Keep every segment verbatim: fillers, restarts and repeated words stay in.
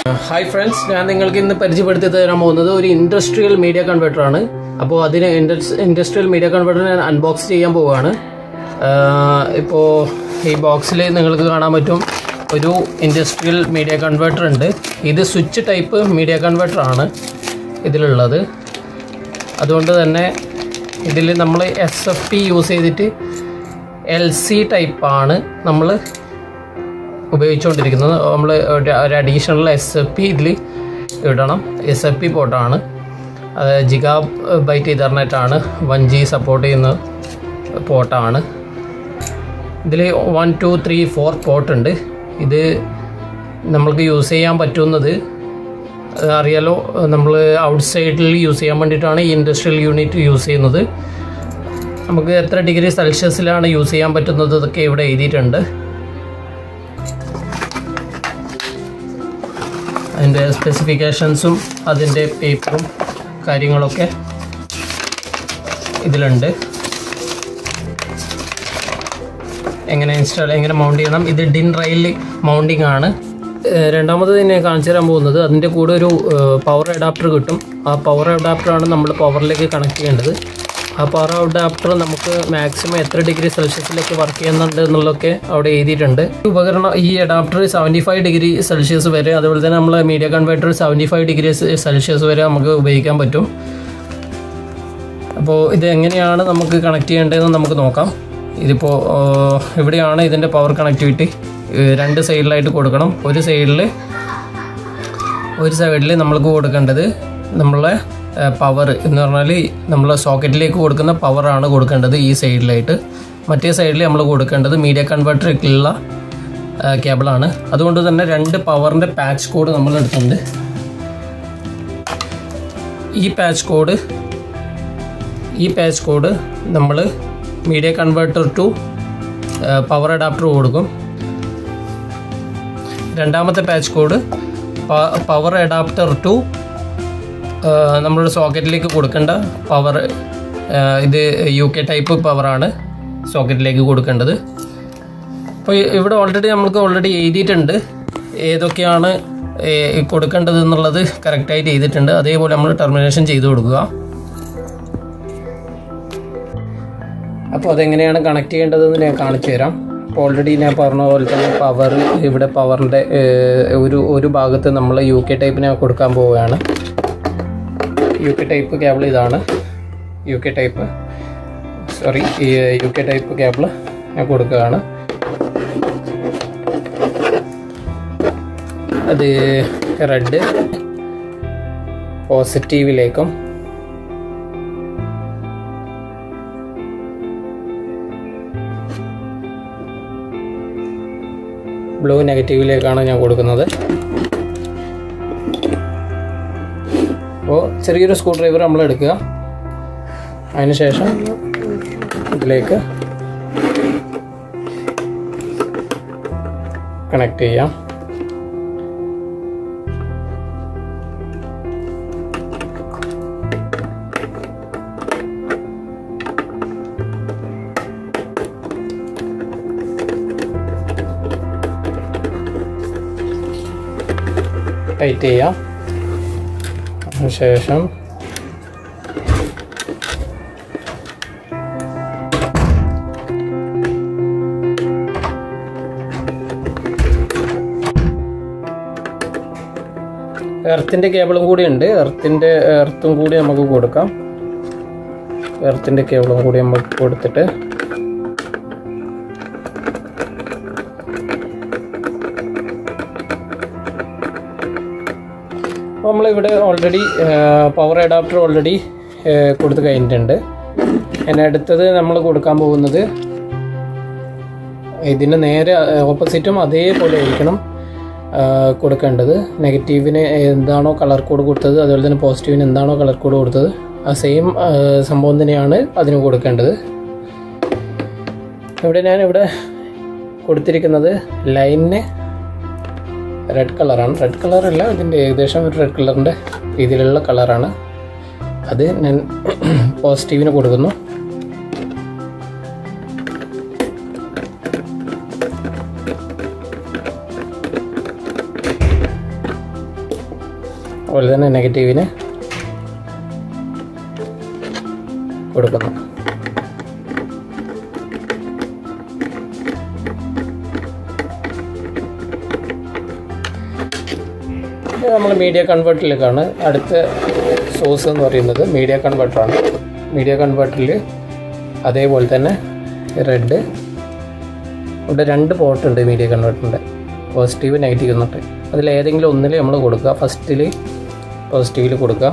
Hi friends, ഞാൻ നിങ്ങൾക്ക് ഇന്ന് പരിചയപ്പെടുത്തി തരാൻ പോകുന്നത് ഒരു ഇൻഡസ്ട്രിയൽ മീഡിയ കൺവെർട്ടർ ആണ്. അപ്പോൾ അതിനെ ഇൻഡസ്ട്രിയൽ മീഡിയ കൺവെർട്ടർ ഞാൻ അൺബോക്സ് ചെയ്യാൻ പോവുകയാണ്. ഇപ്പോൾ ഈ ബോക്സിൽ നിങ്ങൾക്ക് കാണാൻ പറ്റും ഒരു ഇൻഡസ്ട്രിയൽ മീഡിയ കൺവെർട്ടർ ഉണ്ട്. ഇത് സ്വിച്ച് ടൈപ്പ് മീഡിയ കൺവെർട്ടർ ആണ് ഇതിലുള്ളത്. അതുകൊണ്ട് തന്നെ ഇതിൽ നമ്മൾ എസ് എഫ് പി യൂസ് ചെയ്തിട്ട് എൽ സി ടൈപ്പാണ് നമ്മൾ ഉപയോഗിച്ചുകൊണ്ടിരിക്കുന്നത്. നമ്മൾ ഒരു അഡീഷണൽ എസ് എഫ് പി ഇതിൽ ഇടണം. എസ് എഫ് പി പോർട്ടാണ്, അത് ജിഗാ ബൈറ്റ് ഇഥർനെറ്റാണ്, വൺ ജി സപ്പോർട്ട് ചെയ്യുന്ന പോർട്ടാണ്. ഇതിൽ വൺ ടു ത്രീ ഫോർ പോർട്ടുണ്ട്. ഇത് നമ്മൾക്ക് യൂസ് ചെയ്യാൻ പറ്റുന്നത് അറിയാലോ, നമ്മൾ ഔട്ട് സൈഡിൽ യൂസ് ചെയ്യാൻ വേണ്ടിയിട്ടാണ് ഈ ഇൻഡസ്ട്രിയൽ യൂണിറ്റ് യൂസ് ചെയ്യുന്നത്. നമുക്ക് എത്ര ഡിഗ്രി സെൽഷ്യസിലാണ് യൂസ് ചെയ്യാൻ പറ്റുന്നത് ഇതൊക്കെ ഇവിടെ എഴുതിയിട്ടുണ്ട്. അതിൻ്റെ സ്പെസിഫിക്കേഷൻസും അതിൻ്റെ പേപ്പറും കാര്യങ്ങളൊക്കെ ഇതിലുണ്ട്. എങ്ങനെ ഇൻസ്റ്റാൾ എങ്ങനെ മൗണ്ട് ചെയ്യണം, ഇത് ഡിൻ റെയിൽ മൗണ്ടിങ് ആണ്. രണ്ടാമത് തന്നെ കാണിച്ചു തരാൻ പോകുന്നത് അതിൻ്റെ കൂടെ ഒരു പവർ അഡാപ്റ്റർ കിട്ടും. ആ പവർ അഡാപ്റ്ററാണ് നമ്മൾ പവറിലേക്ക് കണക്ട് ചെയ്യേണ്ടത്. ആ പവർ അഡാപ്റ്റർ നമുക്ക് മാക്സിമം എത്ര ഡിഗ്രി സെൽഷ്യസിലേക്ക് വർക്ക് ചെയ്യുന്നുണ്ട് എന്നുള്ളതൊക്കെ അവിടെ എഴുതിയിട്ടുണ്ട്. ഉപകരണം ഈ adapter seventy five degree Celsius വരെ, അതുപോലെ തന്നെ നമ്മൾ media converter seventy five degree Celsius വരെ നമുക്ക് ഉപയോഗിക്കാൻ പറ്റും. അപ്പോൾ ഇത് എങ്ങനെയാണ് നമുക്ക് കണക്ട് ചെയ്യേണ്ടതെന്ന് നമുക്ക് നോക്കാം. ഇതിപ്പോൾ ഇവിടെയാണ് ഇതിൻ്റെ പവർ കണക്ടിവിറ്റി. രണ്ട് സൈഡിലായിട്ട് കൊടുക്കണം. ഒരു സൈഡിൽ ഒരു സൈഡിൽ നമ്മൾക്ക് കൊടുക്കേണ്ടത് നമ്മളെ പവർ എന്ന് പറഞ്ഞാൽ നമ്മൾ സോക്കറ്റിലേക്ക് കൊടുക്കുന്ന പവറാണ് കൊടുക്കേണ്ടത് ഈ സൈഡിലായിട്ട്. മറ്റേ സൈഡിൽ നമ്മൾ കൊടുക്കേണ്ടത് മീഡിയ കൺവെർട്ടറിലേക്കുള്ള കേബിളാണ്. അതുകൊണ്ട് തന്നെ രണ്ട് പവറിൻ്റെ പാച്ച് കോഡ് നമ്മൾ എടുക്കുന്നുണ്ട്. ഈ പാച്ച് കോഡ് ഈ പാച്ച് കോഡ് നമ്മൾ media converter to power adapter കൊടുക്കും. രണ്ടാമത്തെ patch cord power adapter to നമ്മളുടെ സോക്കറ്റിലേക്ക് കൊടുക്കേണ്ട പവർ. ഇത് യു കെ ടൈപ്പ് പവറാണ് സോക്കറ്റിലേക്ക് കൊടുക്കേണ്ടത്. അപ്പോൾ ഇവിടെ ഓൾറെഡി നമുക്ക് ഓൾറെഡി എഴുതിയിട്ടുണ്ട് ഏതൊക്കെയാണ് കൊടുക്കേണ്ടത് എന്നുള്ളത് കറക്റ്റായിട്ട് എഴുതിയിട്ടുണ്ട്. അതേപോലെ നമ്മൾ ടെർമിനേഷൻ ചെയ്ത് കൊടുക്കുക. അപ്പോൾ അതെങ്ങനെയാണ് കണക്ട് ചെയ്യേണ്ടതെന്ന് ഞാൻ കാണിച്ചു തരാം. അപ്പോൾ ഓൾറെഡി ഞാൻ പറഞ്ഞ പോലെ തന്നെ പവർ ഇവിടെ പവറിൻ്റെ ഒരു ഒരു ഭാഗത്ത് നമ്മൾ യു കെ ടൈപ്പിനെ കൊടുക്കാൻ പോവുകയാണ്. യു കെ ടൈപ്പ് കേബിൾ ഇതാണ്. യു കെ ടൈപ്പ് സോറി ഈ യു കെ ടൈപ്പ് കേബിൾ ഞാൻ കൊടുക്കുകയാണ്. അത് റെഡ് പോസിറ്റീവിലേക്കും ബ്ലൂ നെഗറ്റീവിലേക്കാണ് ഞാൻ കൊടുക്കുന്നത്. അപ്പോൾ ചെറിയൊരു സ്ക്രൂ ഡ്രൈവർ നമ്മൾ എടുക്കുക. അതിനുശേഷം ഇതിലേക്ക് കണക്ട് ചെയ്യാം. ടൈറ്റ് ചെയ്യാം. അതിനുശേഷം എർത്തിൻ്റെ കേബിളും കൂടി ഉണ്ട്. എർത്തിൻ്റെ എർത്തും കൂടി നമുക്ക് കൊടുക്കാം. എർത്തിൻ്റെ കേബിളും കൂടി നമുക്ക് കൊടുത്തിട്ട് നമ്മളിവിടെ ഓൾറെഡി പവർ അഡാപ്റ്റർ ഓൾറെഡി കൊടുത്ത് കഴിഞ്ഞിട്ടുണ്ട്. അതിന് അടുത്തത് നമ്മൾ കൊടുക്കാൻ പോകുന്നത് ഇതിന് നേരെ ഓപ്പോസിറ്റും അതേപോലെ ആയിരിക്കണം കൊടുക്കേണ്ടത്. നെഗറ്റീവിന് എന്താണോ കളർ കോഡ് കൊടുത്തത്, അതുപോലെ തന്നെ പോസിറ്റീവിന് എന്താണോ കളർ കോഡ് കൊടുത്തത്, ആ സെയിം സംഭവം തന്നെയാണ് അതിന് കൊടുക്കേണ്ടത്. ഇവിടെ ഞാനിവിടെ കൊടുത്തിരിക്കുന്നത് ലൈനിന് റെഡ് കളറാണ്. റെഡ് കളറല്ല, ഇതിൻ്റെ ഏകദേശം ഒരു റെഡ് കളറിൻ്റെ രീതിയിലുള്ള കളറാണ്. അത് ഞാൻ പോസിറ്റീവിന് കൊടുക്കുന്നു. അതുപോലെ തന്നെ നെഗറ്റീവിന് കൊടുക്കുന്നു. നമ്മൾ മീഡിയ കൺവേർട്ടറിലേക്കാണ്. അടുത്ത സോഴ്സ് എന്ന് പറയുന്നത് മീഡിയ കൺവേർട്ടറാണ്. മീഡിയ കൺവേർട്ടറിൽ അതേപോലെ തന്നെ റെഡ്, ഇവിടെ രണ്ട് പോർട്ട് ഉണ്ട് മീഡിയ കൺവേർട്ടറിൻ്റെ, പോസിറ്റീവ് നെഗറ്റീവ് എന്നിട്ട്. അതിലേതെങ്കിലും ഒന്നിൽ നമ്മൾ കൊടുക്കുക. ഫസ്റ്റിൽ പോസിറ്റീവിൽ കൊടുക്കുക.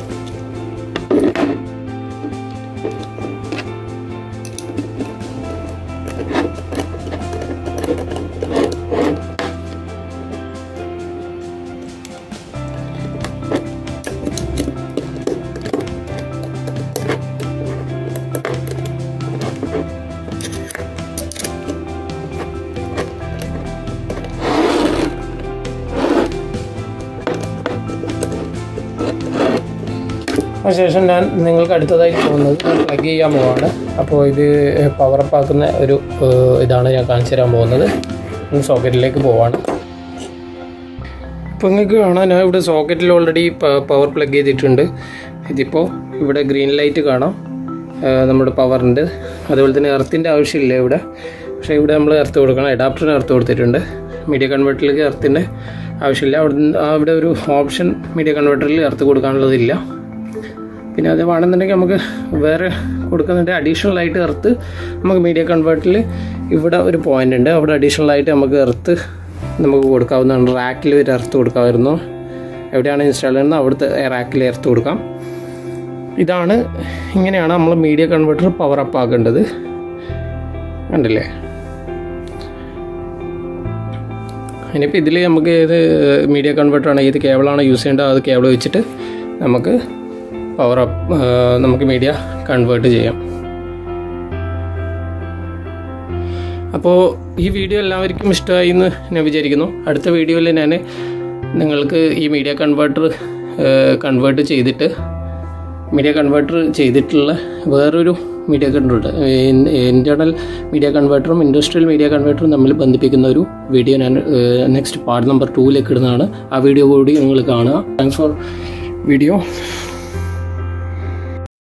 അതിനുശേഷം ഞാൻ നിങ്ങൾക്ക് അടുത്തതായി പോകുന്നത് പ്ലഗ് ചെയ്യാൻ പോവാണ്. അപ്പോൾ ഇത് പവറപ്പ് ആക്കുന്ന ഒരു ഇതാണ് ഞാൻ കാണിച്ചു തരാൻ പോകുന്നത്. സോക്കറ്റിലേക്ക് പോവാണ്. ഇപ്പോൾ നിങ്ങൾക്ക് കാണാം, ഞാൻ ഇവിടെ സോക്കറ്റിൽ ഓൾറെഡി പവർ പ്ലഗ് ചെയ്തിട്ടുണ്ട്. ഇതിപ്പോൾ ഇവിടെ ഗ്രീൻ ലൈറ്റ് കാണാം നമ്മുടെ പവറിൻ്റെ. അതുപോലെ തന്നെ എർത്തിൻ്റെ ആവശ്യമില്ല ഇവിടെ, പക്ഷേ ഇവിടെ നമ്മൾ എർത്ത് കൊടുക്കണം. അഡാപ്റ്ററിന് എർത്ത് കൊടുത്തിട്ടുണ്ട്. മീഡിയ കൺവേർട്ടറിലേക്ക് എർത്തിൻ്റെ ആവശ്യമില്ല. അവിടെ അവിടെ ഒരു ഓപ്ഷൻ മീഡിയ കൺവേർട്ടറിൽ എർത്ത് കൊടുക്കാനുള്ളതില്ല. പിന്നെ അത് വേണമെന്നുണ്ടെങ്കിൽ നമുക്ക് വേറെ കൊടുക്കുന്നുണ്ട്. അഡീഷണൽ ആയിട്ട് എർത്ത് നമുക്ക് മീഡിയ കൺവേർട്ടറിൽ ഇവിടെ ഒരു പോയിൻ്റ് ഉണ്ട്, അവിടെ അഡീഷണൽ ആയിട്ട് നമുക്ക് എർത്ത് നമുക്ക് കൊടുക്കാവുന്നതാണ്. റാക്കിൽ ഒരു എർത്ത് കൊടുക്കാമായിരുന്നു. എവിടെയാണ് ഇൻസ്റ്റാൾ ചെയ്യുന്നത് അവിടുത്തെ റാക്കിൽ എർത്ത് കൊടുക്കാം. ഇതാണ്, ഇങ്ങനെയാണ് നമ്മൾ മീഡിയ കൺവേർട്ടർ പവർ അപ്പ് ആക്കേണ്ടത്. കണ്ടില്ലേ? ഇനിയിപ്പോൾ ഇതിൽ നമുക്ക് ഏത് മീഡിയ കൺവേർട്ടറാണ്, ഏത് കേബിളാണ് യൂസ് ചെയ്യേണ്ടത്, അത് കേബിൾ വെച്ചിട്ട് നമുക്ക് പവർ അപ്പ് നമുക്ക് മീഡിയ കൺവേർട്ട് ചെയ്യാം. അപ്പോൾ ഈ വീഡിയോ എല്ലാവർക്കും ഇഷ്ടമായി എന്ന് ഞാൻ വിചാരിക്കുന്നു. അടുത്ത വീഡിയോയിൽ ഞാൻ നിങ്ങൾക്ക് ഈ മീഡിയ കൺവേർട്ടർ കൺവേർട്ട് ചെയ്തിട്ട് മീഡിയ കൺവേർട്ടർ ചെയ്തിട്ടുള്ള വേറൊരു മീഡിയ കൺവേർട്ടർ, ഇൻറ്റേർണൽ മീഡിയ കൺവേർട്ടറും ഇൻഡസ്ട്രിയൽ മീഡിയ കൺവേർട്ടറും തമ്മിൽ ബന്ധിപ്പിക്കുന്ന ഒരു വീഡിയോ ഞാൻ നെക്സ്റ്റ് പാർട്ട് നമ്പർ ടൂവിലേക്ക് ഇടുന്നതാണ്. ആ വീഡിയോ കൂടി നിങ്ങൾ കാണുക. Thanks for video.